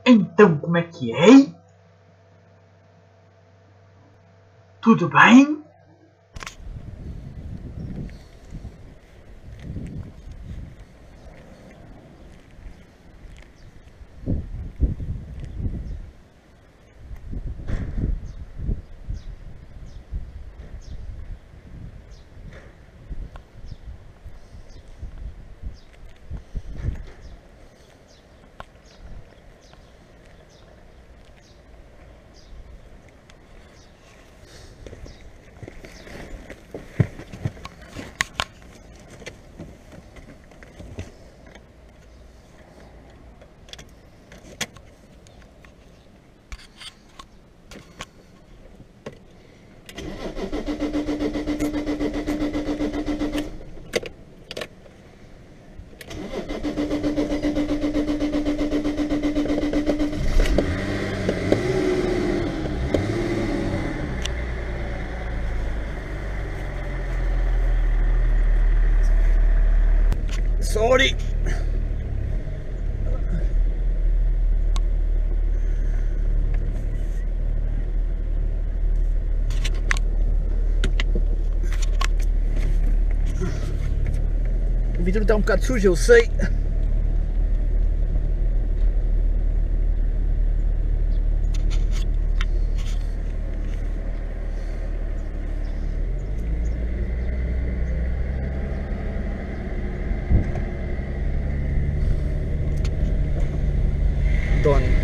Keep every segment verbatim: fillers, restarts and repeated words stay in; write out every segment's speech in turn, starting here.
Então, como é que é? Tudo bem? Sorry. O vidro está um bocado sujo, eu sei. Done.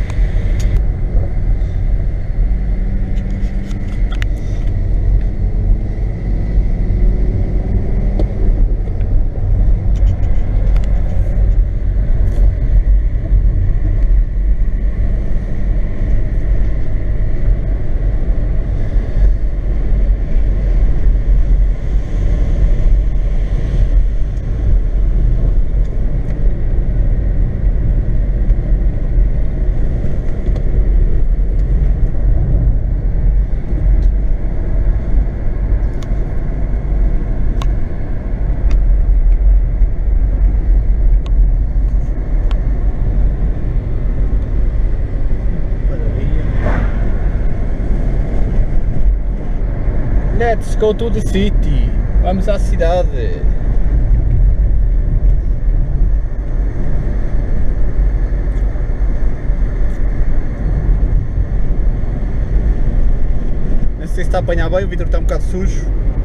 Let's go to the city. Vamos à cidade. Não sei se está a apanhar bem, o vidro está um bocado sujo.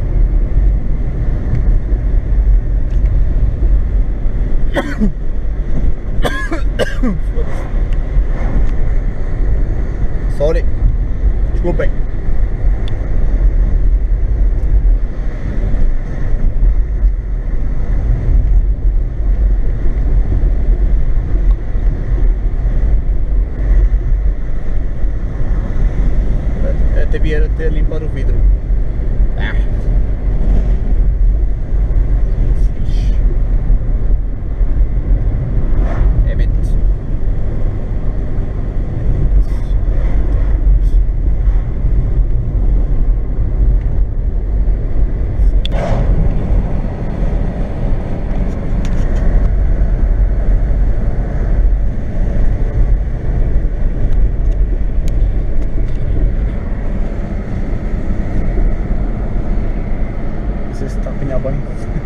Sorry. Desculpem. Até vier até limpar o vidro. Ah. É mente. Está a apanhar bem.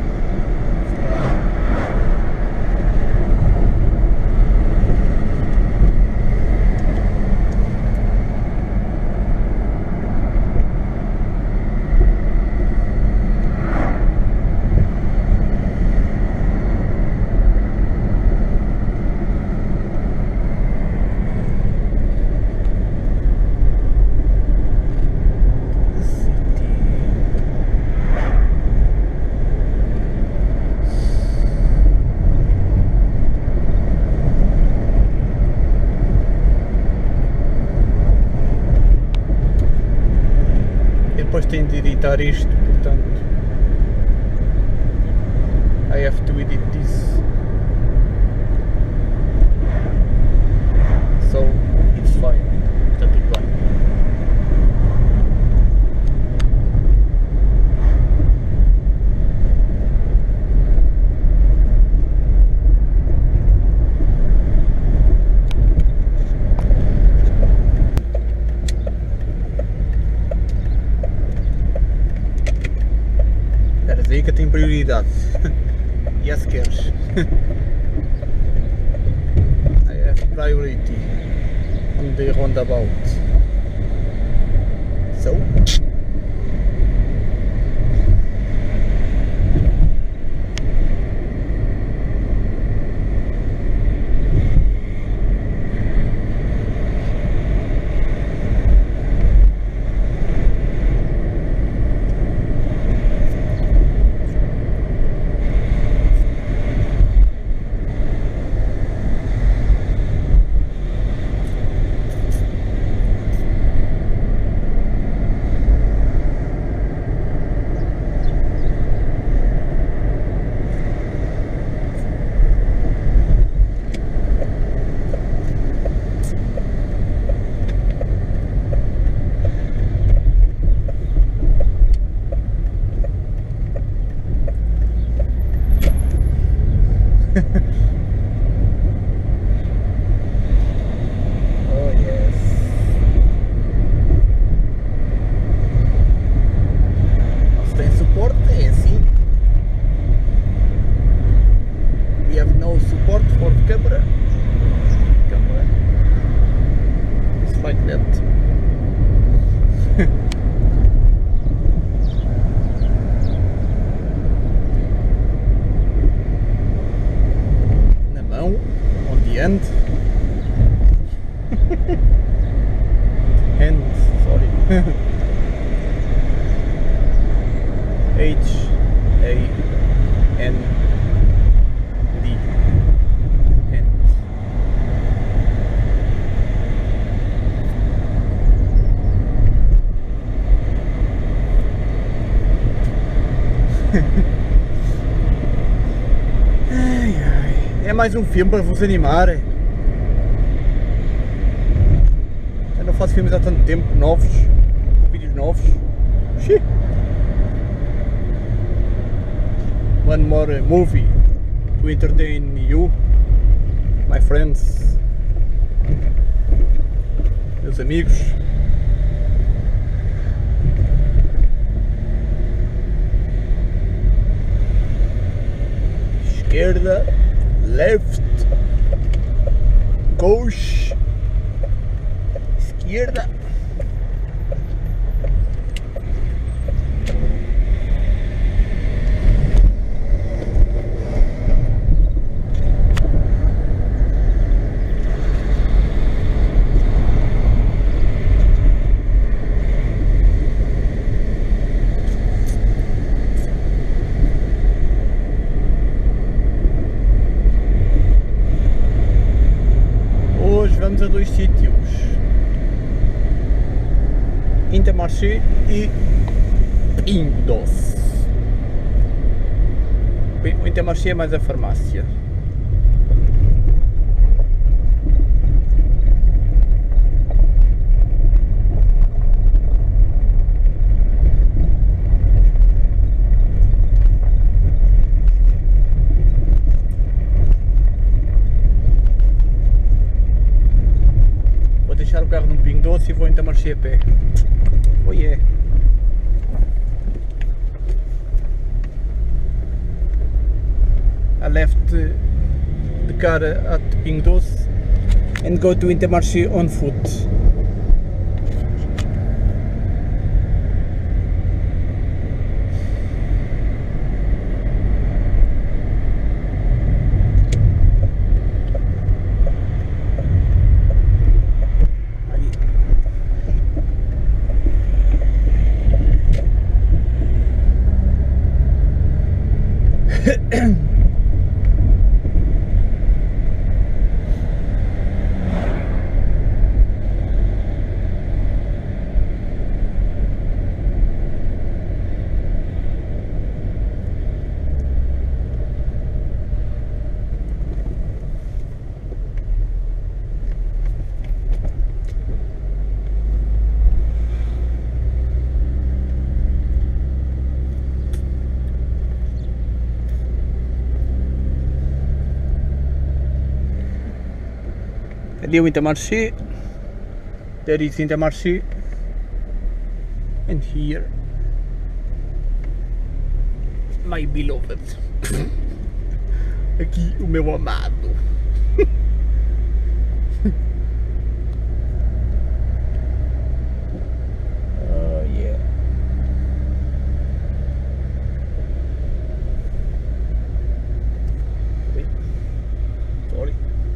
Depois tenho de editar isto, portanto I have to edit this, so it's fine, está tudo bem. prioridade. Yes, queres. I have priority on the roundabout. So. Oh yes. Nós tem suporte, é assim. We have no support for the camera. Camera. It's like that. Na mão, on the end. Hand, sorry. H A N D. Hand. Ai, ai. É mais um filme para vos animar. Eu não faço filmes há tanto tempo, novos, vídeos novos. Xiii. One more movie to entertain you, my friends, meus amigos. Esquerda, left, gauche, esquerda. Vamos a dois sítios, Intermarché e Pingo Doce. O Intermarché é mais a farmácia. Deixar o carro num Pingo Doce e vou então marchar a pé. Oh yeah. I left the car at Pingo Doce and go to Intermarché on foot. Ali o Intermarché, there is Intermarché, and here My beloved. Aqui o meu amado. Oh yeah. Ui. Sorry.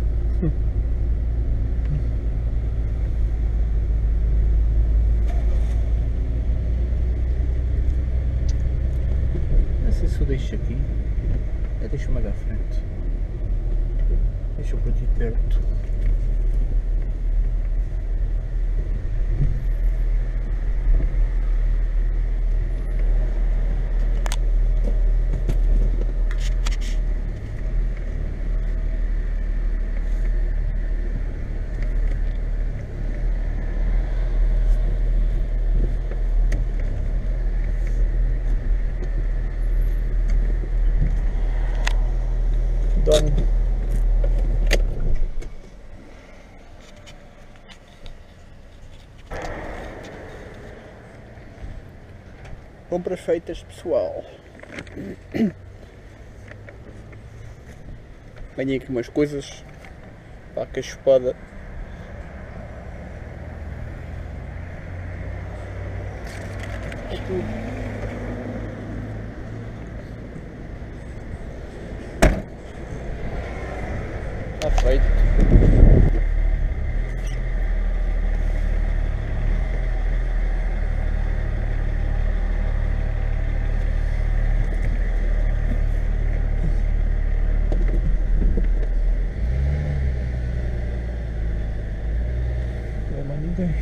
Não sei se eu deixo aqui. Eu deixo mais à frente. Deixa eu por aqui perto. Done. Compras feitas, pessoal. Ganhei aqui umas coisas para a cachopada. É tudo. Está feito. Não é mais ninguém.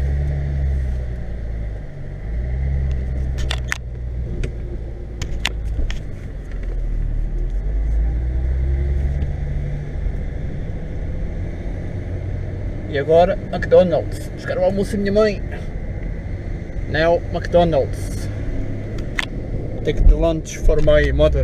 E agora, McDonald's. Buscar o almoço da minha mãe. Now, McDonald's. Take the lunch for my mother.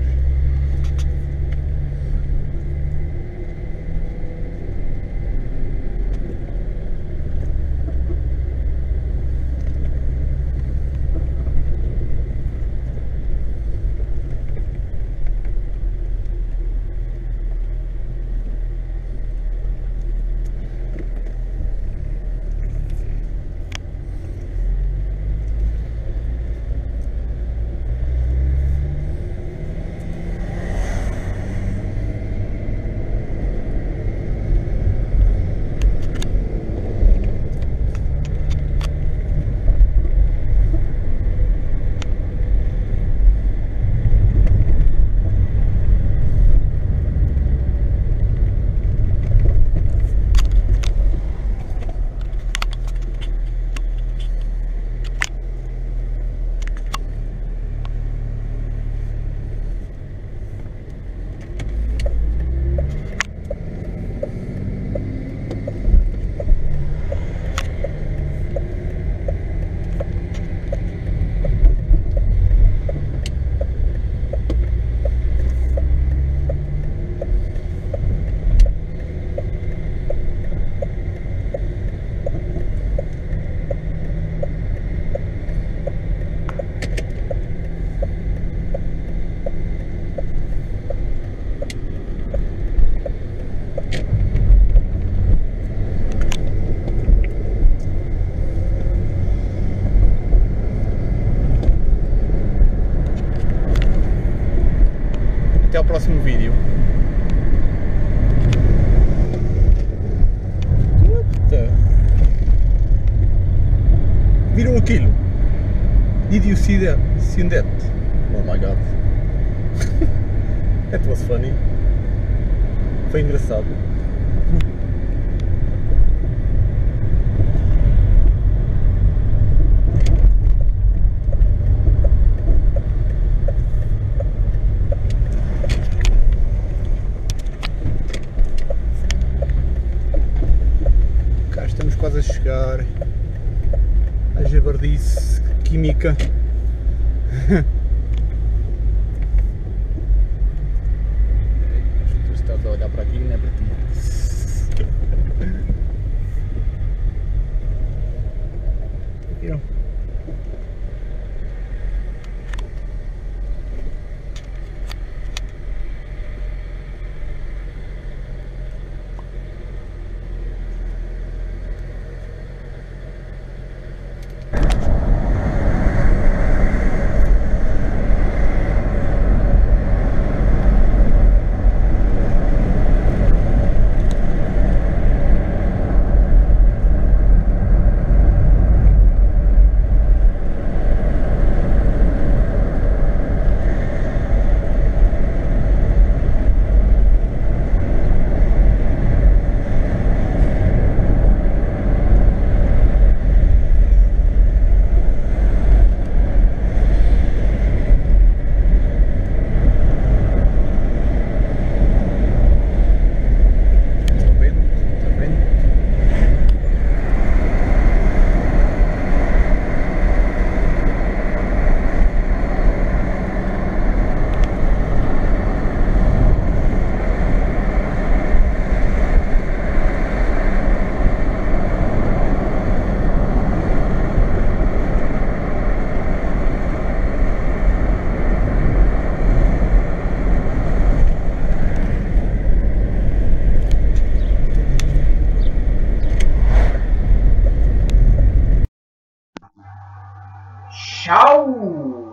Até ao próximo vídeo. Puta. Viram aquilo? Did you see that? See that? Oh my god. That was funny. Foi engraçado. Estamos quase a chegar à jabardice química. Tu estás a olhar para aqui, não é para ti. Viram? Tchau!